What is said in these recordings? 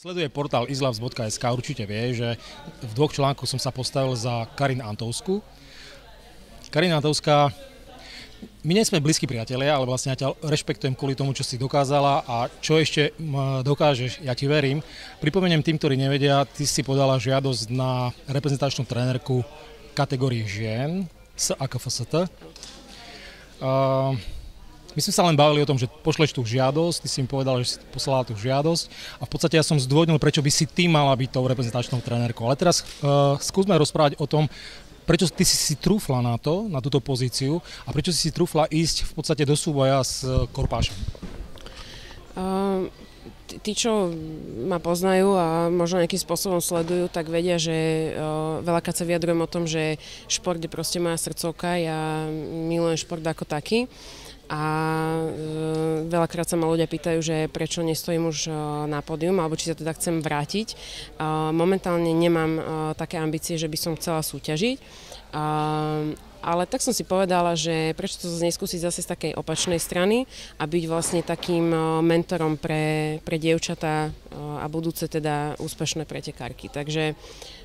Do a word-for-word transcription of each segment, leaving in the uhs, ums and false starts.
sleduje portál islavs bodka es ká, určite vie, že v dvoch článkoch som sa postavil za Karin Antovskú. Karin Antovská, my nie sme blízki priatelia, ale vlastne ja ťa rešpektujem kvôli tomu, čo si dokázala a čo ešte dokážeš, ja ti verím. Pripomeniem tým, ktorí nevedia, ty si podala žiadosť na reprezentačnú trénerku kategórii žien, S ako F S T. Uh, My sme sa len bavili o tom, že pošleš tú žiadosť, ty si mi povedal, že si poslala tú žiadosť a v podstate ja som zdôvodnil, prečo by si ty mala byť tou reprezentačnou trénerkou. Ale teraz uh, skúsme rozprávať o tom, prečo ty si si trúfla na to, na túto pozíciu a prečo si si trúfla ísť v podstate do súboja s Korpášom. Uh, tí, čo ma poznajú a možno nejakým spôsobom sledujú, tak vedia, že uh, veľakrát sa vyjadrujem o tom, že šport je proste moja srdcovka, ja milujem šport ako taký. A e, veľakrát sa ma ľudia pýtajú, že prečo nestojím už e, na pódium, alebo či sa teda chcem vrátiť. E, momentálne nemám e, také ambície, že by som chcela súťažiť, e, ale tak som si povedala, že prečo to neskúsiť zase z takej opačnej strany a byť vlastne takým e, mentorom pre, pre dievčatá e, a budúce teda úspešné pretekárky. Takže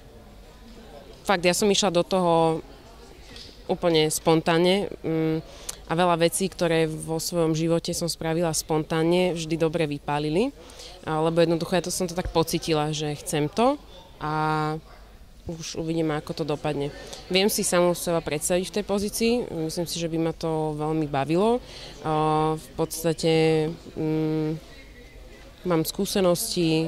fakt, ja som išla do toho úplne spontánne. Mm, A veľa vecí, ktoré vo svojom živote som spravila spontánne, vždy dobre vypálili. Lebo jednoducho ja to som to tak pocitila, že chcem to a už uvidíme, ako to dopadne. Viem si samú seba predstaviť v tej pozícii. Myslím si, že by ma to veľmi bavilo. V podstate mm, mám skúsenosti.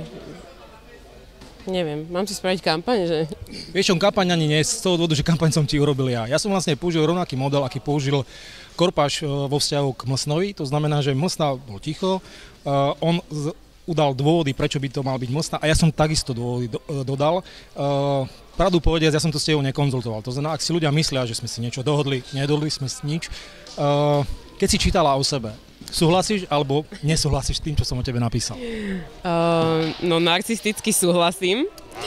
Neviem, mám si spraviť kampaň, že? Vieš čo, kampaň ani nie, z toho dôvodu, že kampaň som ti urobil ja. Ja som vlastne použil rovnaký model, aký použil Korpáš vo vzťahu k Mlsnovi, to znamená, že Mlsna bol ticho, uh, on z, udal dôvody, prečo by to mal byť Mlsna a ja som takisto dôvody do, uh, dodal. Uh, pravdu povediac, ja som to s tebou nekonzultoval, to znamená, ak si ľudia myslia, že sme si niečo dohodli, nedohodli sme si nič. Uh, keď si čítala o sebe, súhlasíš alebo nesúhlasíš s tým, čo som o tebe napísal? Uh, no narcisticky súhlasím.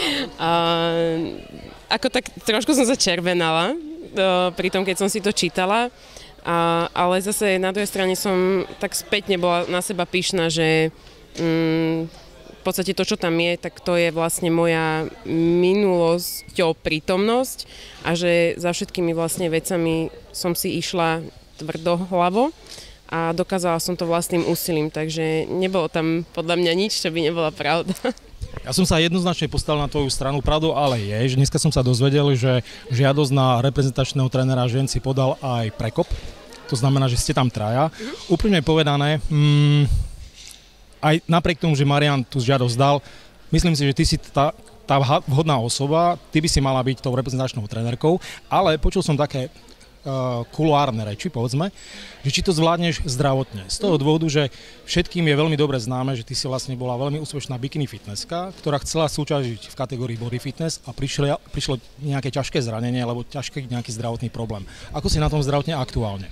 Uh, ako tak trošku som sa červenala uh, pri tom, keď som si to čítala, uh, ale zase na druhej strane som tak spätne bola na seba pyšná, že um, v podstate to, čo tam je, tak to je vlastne moja minulosťou prítomnosť a že za všetkými vlastne vecami som si išla tvrdohlavo a dokázala som to vlastným úsilím, takže nebolo tam podľa mňa nič, čo by nebola pravda. Ja som sa jednoznačne postavil na tvoju stranu, pravdou ale je, že dneska som sa dozvedel, že žiadosť na reprezentačného trénera žien si podal aj Prekop, to znamená, že ste tam traja. Mm-hmm. Úprimne povedané, mm, aj napriek tomu, že Marian tú žiadosť dal, myslím si, že ty si tá, tá vhodná osoba, ty by si mala byť tou reprezentačnou trénerkou, ale počul som také Uh, kuluárne reči, povedzme, že či to zvládneš zdravotne. Z toho dôvodu, že všetkým je veľmi dobre známe, že ty si vlastne bola veľmi úspešná bikini fitnesska, ktorá chcela súťažiť v kategórii body fitness a prišlo, prišlo nejaké ťažké zranenie alebo ťažký nejaký zdravotný problém. Ako si na tom zdravotne aktuálne?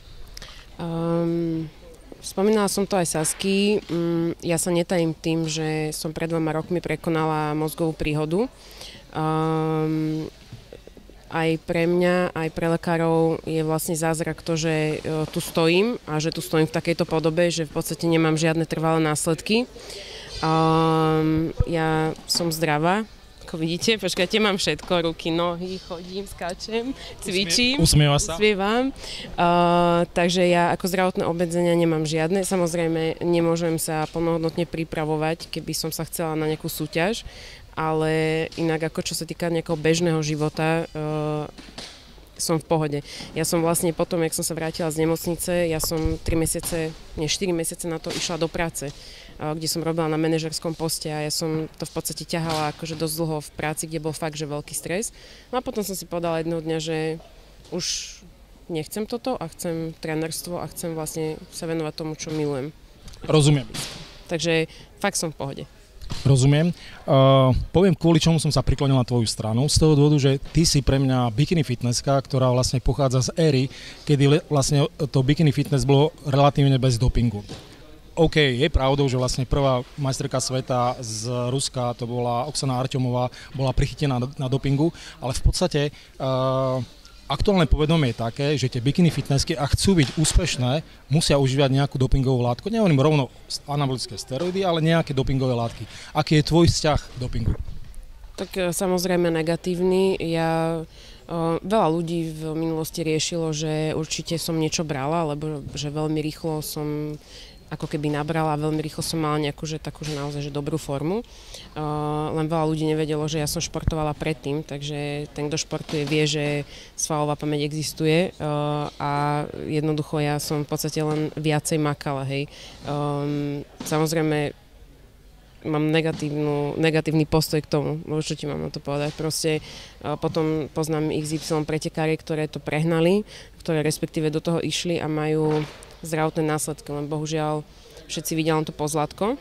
Um, spomínala som to aj Sasky. Um, ja sa netajím tým, že som pred dvoma rokmi prekonala mozgovú príhodu. Um, Aj pre mňa, aj pre lekárov je vlastne zázrak to, že tu stojím a že tu stojím v takejto podobe, že v podstate nemám žiadne trvalé následky. Um, ja som zdravá, ako vidíte, počkajte, mám všetko, ruky, nohy, chodím, skáčem, cvičím. Usmieva sa. Usmievam. Uh, takže ja ako zdravotné obmedzenia nemám žiadne. Samozrejme, nemôžem sa plnohodnotne pripravovať, keby som sa chcela na nejakú súťaž. Ale inak ako čo sa týka nejakého bežného života, uh, som v pohode. Ja som vlastne potom, jak som sa vrátila z nemocnice, ja som tri mesiace, nie štyri mesiace na to išla do práce, uh, kde som robila na manažerskom poste a ja som to v podstate ťahala akože dosť dlho v práci, kde bol fakt, že veľký stres. No a potom som si povedala jedného dňa, že už nechcem toto a chcem trénerstvo a chcem vlastne sa venovať tomu, čo milujem. Rozumiem. Takže fakt som v pohode. Rozumiem. Uh, poviem, kvôli čomu som sa priklonil na tvoju stranu. Z toho dôvodu, že ty si pre mňa bikini fitnesska, ktorá vlastne pochádza z éry, kedy le, vlastne to bikini fitness bolo relatívne bez dopingu. OK, je pravdou, že vlastne prvá majsterka sveta z Ruska, to bola Oksana Artyomová, bola prichytená na, na dopingu, ale v podstate uh, aktuálne povedomie je také, že tie bikini fitnessky, ak chcú byť úspešné, musia užívať nejakú dopingovú látku. Nehovorím rovno anabolické steroidy, ale nejaké dopingové látky. Aký je tvoj vzťah k dopingu? Tak samozrejme negatívny. Ja, o, veľa ľudí v minulosti riešilo, že určite som niečo brala, lebo že veľmi rýchlo som ako keby nabrala a veľmi rýchlo som mala nejakú, že takú, že naozaj že dobrú formu. Uh, len veľa ľudí nevedelo, že ja som športovala predtým, takže ten, kto športuje, vie, že svalová pamäť existuje uh, a jednoducho ja som v podstate len viacej makala, hej. Um, samozrejme, mám negatívnu, negatívny postoj k tomu, čo ti mám na to povedať. Proste uh, potom poznám iks ypsilon pretekári, ktoré to prehnali, ktoré respektíve do toho išli a majú zdravotné následky, len bohužiaľ všetci vidia len to pozlátko.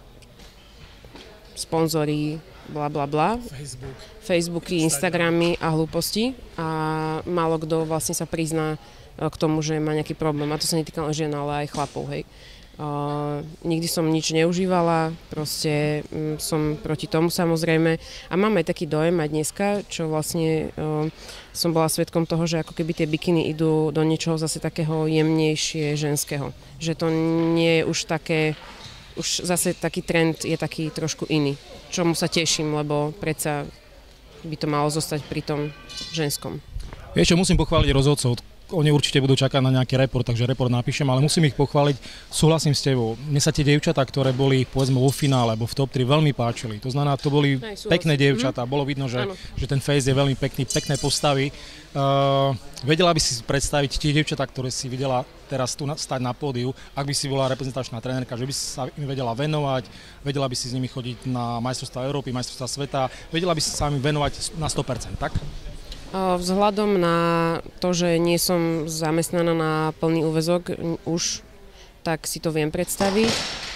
Sponzori, bla bla bla. Facebook. Facebooky, Instagramy a hlúposti. A málo kto vlastne sa prizná k tomu, že má nejaký problém. A to sa netýka len žien, ale aj chlapov, hej. Uh, nikdy som nič neužívala, proste um, som proti tomu samozrejme a mám aj taký dojem aj dneska, čo vlastne uh, som bola svedkom toho, že ako keby tie bikiny idú do niečoho zase takého jemnejšie ženského, že to nie je už také, už zase taký trend je taký trošku iný, čomu sa teším, lebo predsa by to malo zostať pri tom ženskom. Vieš čo, musím pochváliť rozhodcov. Oni určite budú čakať na nejaký report, takže report napíšem, ale musím ich pochváliť. Súhlasím s tebou. Mne sa tie dievčatá, ktoré boli povedzme vo finále alebo v top tri, veľmi páčili. To znamená, to boli Aj, pekné dievčatá. Mm. Bolo vidno, že, že ten face je veľmi pekný, pekné postavy. Uh, vedela by si predstaviť tie dievčatá, ktoré si videla teraz tu stať na pódiu, ak by si bola reprezentačná trénerka, že by si sa im vedela venovať, vedela by si s nimi chodiť na majstrovstvá Európy, majstrovstvá sveta, vedela by si sa im venovať na sto percent, tak? Vzhľadom na to, že nie som zamestnaná na plný úväzok už, tak si to viem predstaviť.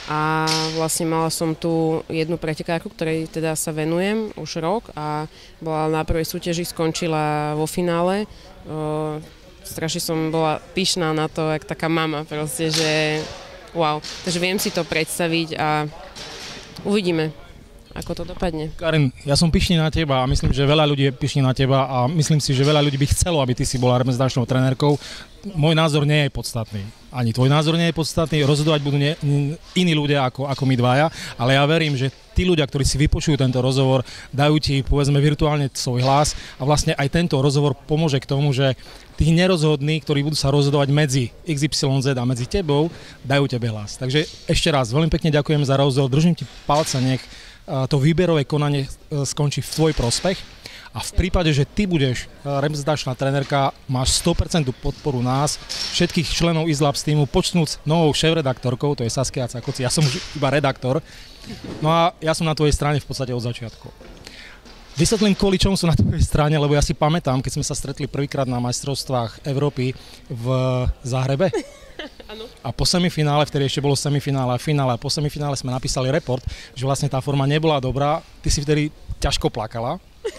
A vlastne mala som tu jednu pretekárku, ktorej teda sa venujem už rok a bola na prvej súťaži, skončila vo finále. O, strašne som bola pyšná na to, jak taká mama proste, že wow. Takže viem si to predstaviť a uvidíme, ako to dopadne. Karin, ja som pyšný na teba a myslím, že veľa ľudí je pyšný na teba a myslím si, že veľa ľudí by chcelo, aby ty si bola reprezentačnou trénerkou. Môj názor nie je podstatný. Ani tvoj názor nie je podstatný. Rozhodovať budú nie, iní ľudia ako, ako my dvaja, ale ja verím, že tí ľudia, ktorí si vypočujú tento rozhovor, dajú ti, povedzme, virtuálne svoj hlas a vlastne aj tento rozhovor pomôže k tomu, že tí nerozhodní, ktorí budú sa rozhodovať medzi iks ypsilon zet a medzi tebou, dajú tebe hlas. Takže ešte raz, veľmi pekne ďakujem za rozhovor, držím ti palce, nech to výberové konanie skončí v tvoj prospech a v prípade, že ty budeš reprezentačná trénerka, máš sto percent podporu nás, všetkých členov iZlabs týmu, počnúc novou šéf-redaktorkou, to je Saskia Cakoci, ja som už iba redaktor, no a ja som na tvojej strane v podstate od začiatku. Vysvetlím, kvôli čomu som na tvojej strane, lebo ja si pamätám, keď sme sa stretli prvýkrát na majstrovstvách Európy v Záhrebe. Ano. A po semifinále, vtedy ešte bolo semifinále a finále, a po semifinále sme napísali report, že vlastne tá forma nebola dobrá, ty si vtedy ťažko plakala.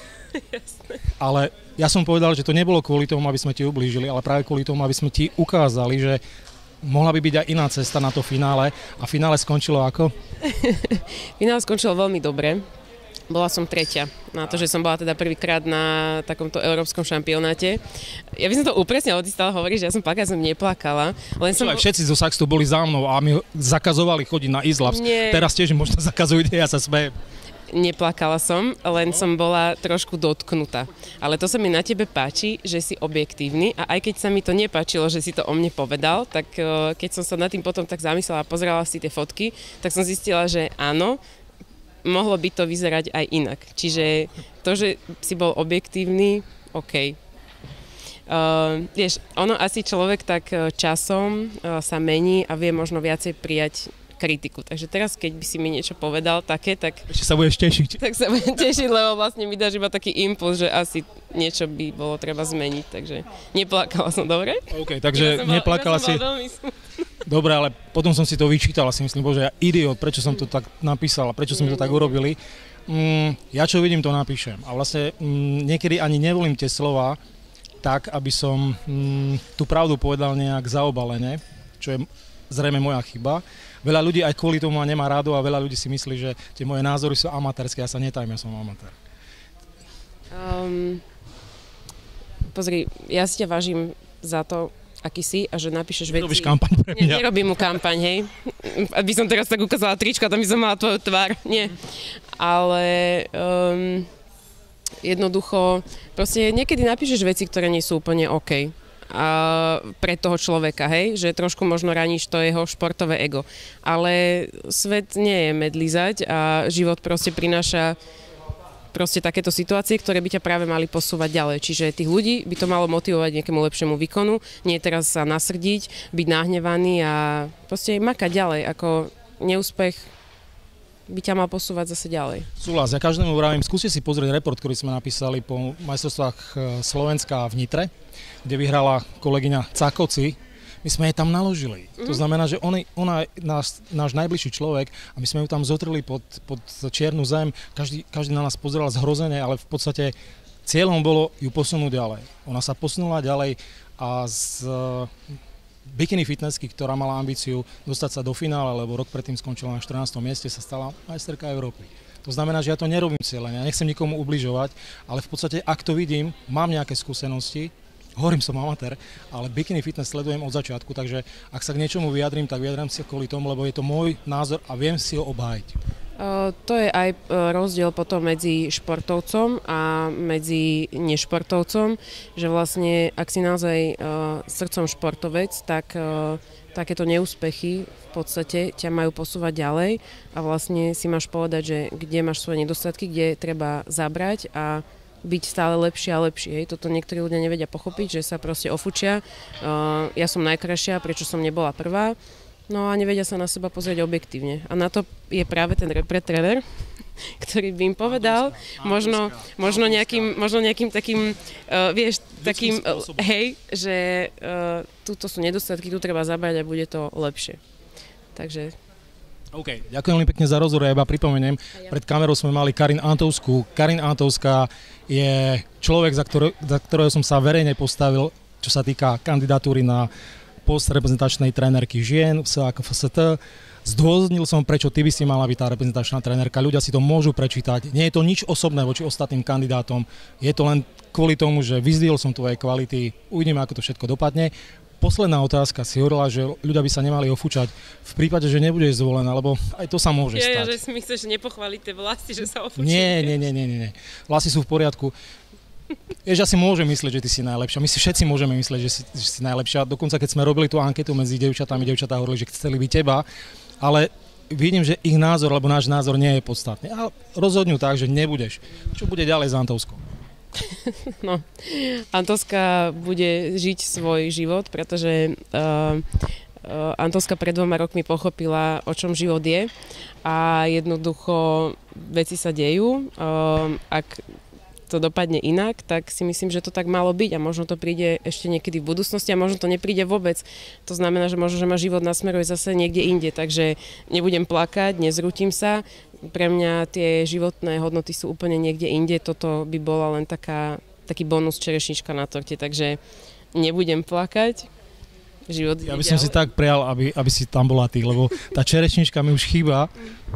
Jasne. Ale ja som povedal, že to nebolo kvôli tomu, aby sme ti ublížili, ale práve kvôli tomu, aby sme ti ukázali, že mohla by byť aj iná cesta na to finále a finále skončilo ako? Finále skončilo veľmi dobre. Bola som tretia na to, že som bola teda prvýkrát na takomto európskom šampionáte. Ja by som to upresnila, ty stále hovoríš, že ja som plakala, som neplakala. Len som... Všetci zo Saxtu boli za mnou a mi zakazovali chodiť na iZlabs. Nie. Teraz tiež možno zakazujú, ja sa smejem. Neplakala som, len som bola trošku dotknutá. Ale to sa mi na tebe páči, že si objektívny a aj keď sa mi to nepáčilo, že si to o mne povedal, tak keď som sa nad tým potom tak zamyslela a pozerala si tie fotky, tak som zistila, že áno, mohlo by to vyzerať aj inak. Čiže to, že si bol objektívny, OK. Uh, vieš, ono asi človek tak časom uh, sa mení a vie možno viacej prijať kritiku. Takže teraz, keď by si mi niečo povedal také, tak... Ešte sa budeš tešiť. Tak sa budem tešiť, lebo vlastne mi dáš iba taký impuls, že asi niečo by bolo treba zmeniť, takže neplakala som, dobre? OK, takže ja neplakala si... Dobre, ale potom som si to vyčítal a si myslím, bože, ja idiot, prečo som to tak napísal, prečo sme to tak urobili. Mm, ja čo vidím, to napíšem. A vlastne mm, niekedy ani nevolím tie slova tak, aby som mm, tú pravdu povedal nejak zaobalene, čo je zrejme moja chyba. Veľa ľudí aj kvôli tomu ma nemá rádo a veľa ľudí si myslí, že tie moje názory sú amatérske. Ja sa netajím, ja som amatér. Um, pozri, ja si ťa vážim za to, aký si a že napíšeš veci. Robíš kampaň pre mňa. Ne, nerobím mu kampaň, hej. Aby som teraz tak ukázala trička, tam by som mala tvoju tvár. Nie. Ale um, jednoducho, proste niekedy napíšeš veci, ktoré nie sú úplne OK. A pre toho človeka, hej, že trošku možno raníš to jeho športové ego. Ale svet nie je medlizať a život proste prináša proste takéto situácie, ktoré by ťa práve mali posúvať ďalej. Čiže tých ľudí by to malo motivovať nejakému lepšiemu výkonu, nie teraz sa nasrdiť, byť nahnevaný a proste makať ďalej, ako neúspech by ťa mal posúvať zase ďalej. Súhlas, ja každému vravím, skúste si pozrieť report, ktorý sme napísali po majstrovstvách Slovenska v Nitre, kde vyhrala kolegyňa Cakoci. My sme jej tam naložili. Mm-hmm. To znamená, že on, ona je náš, náš najbližší človek a my sme ju tam zotrli pod, pod čiernu zem. Každý, každý na nás pozeral zhrozene, ale v podstate cieľom bolo ju posunúť ďalej. Ona sa posunula ďalej a z bikini fitnessky, ktorá mala ambíciu dostať sa do finále, lebo rok predtým skončila na štrnástom mieste, sa stala majsterka Európy. To znamená, že ja to nerobím cieľene, ja nechcem nikomu ubližovať, ale v podstate, ak to vidím, mám nejaké skúsenosti, hovorím, som amatér, ale bikini fitness sledujem od začiatku, takže ak sa k niečomu vyjadrím, tak vyjadrím si kvôli tomu, lebo je to môj názor a viem si ho obhájiť. Uh, to je aj rozdiel potom medzi športovcom a medzi nešportovcom, že vlastne, ak si naozaj uh, srdcom športovec, tak uh, takéto neúspechy v podstate ťa majú posúvať ďalej a vlastne si máš povedať, že kde máš svoje nedostatky, kde treba zabrať a byť stále lepšie a lepšie. Toto niektorí ľudia nevedia pochopiť, že sa proste ofučia. Uh, ja som najkrajšia, prečo som nebola prvá. No a nevedia sa na seba pozrieť objektívne. A na to je práve ten repre-tréner, ktorý by im povedal, možno, možno, nejakým, možno nejakým takým, uh, vieš, takým, uh, hej, že uh, túto sú nedostatky, tu treba zabrať a bude to lepšie. Takže... OK, ďakujem veľmi pekne za rozhovor, ja iba pripomeniem, ja. Pred kamerou sme mali Karin Antovskú. Karin Antovská je človek, za, ktoré, za ktorého som sa verejne postavil, čo sa týka kandidatúry na post reprezentačnej trénerky žien v es á ká ef es té. Zdôvodnil som, prečo ty by si mala byť tá reprezentačná trénerka. Ľudia si to môžu prečítať. Nie je to nič osobné voči ostatným kandidátom. Je to len kvôli tomu, že vyzdvihol som tvoje kvality. Uvidíme, ako to všetko dopadne. Posledná otázka, si hovorila, že ľudia by sa nemali ofúčať v prípade, že nebudeš zvolená, lebo aj to sa môže je, stať. Je, že si myslíš, že nepochváliť tie vlasy, že sa ofúčajú. Nie, nie, nie, nie, nie. Vlasy sú v poriadku. Vieš, ja si môžem myslieť, že ty si najlepšia. My si všetci môžeme myslieť, že si, že si najlepšia. Dokonca, keď sme robili tú anketu medzi dievčatami, dievčatá hovorili, že chceli by teba, ale vidím, že ich názor, alebo náš názor nie je podstatný. Ale rozhodnú tak, že nebudeš. Čo bude ďalej s Antovskou? No, Antovská bude žiť svoj život, pretože uh, uh, Antovská pred dvoma rokmi pochopila, o čom život je a jednoducho veci sa dejú. Uh, ak to dopadne inak, tak si myslím, že to tak malo byť a možno to príde ešte niekedy v budúcnosti a možno to nepríde vôbec. To znamená, že možno, že ma život nasmeruje zase niekde inde, takže nebudem plakať, nezrútim sa. Pre mňa tie životné hodnoty sú úplne niekde inde, toto by bola len taká, taký bonus čerešnička na torte, takže nebudem plakať. Život ja by som si tak prijal, aby, aby si tam bola ty, lebo tá čerešnička mi už chýba.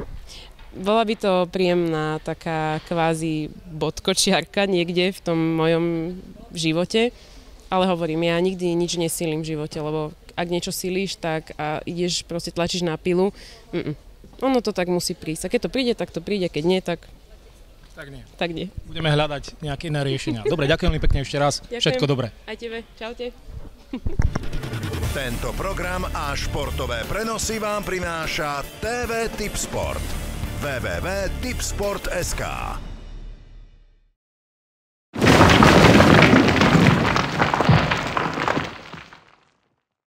Bola by to príjemná taká kvázi bodkočiarka niekde v tom mojom živote, ale hovorím, ja nikdy nič nesílim v živote, lebo ak niečo síliš, tak a ideš, proste tlačíš na pilu, mm-mm. Ono to tak musí prísť. A keď to príde, tak to príde, keď nie, tak... Tak nie. Tak nie. Budeme hľadať nejaké iné riešenia. Dobre, ďakujem veľmi pekne ešte raz. Ďakujem. Všetko dobré. Aj tebe. Čaute. Tento program a športové prenosy vám prináša té vé Tipsport. w w w bodka tipsport bodka es ká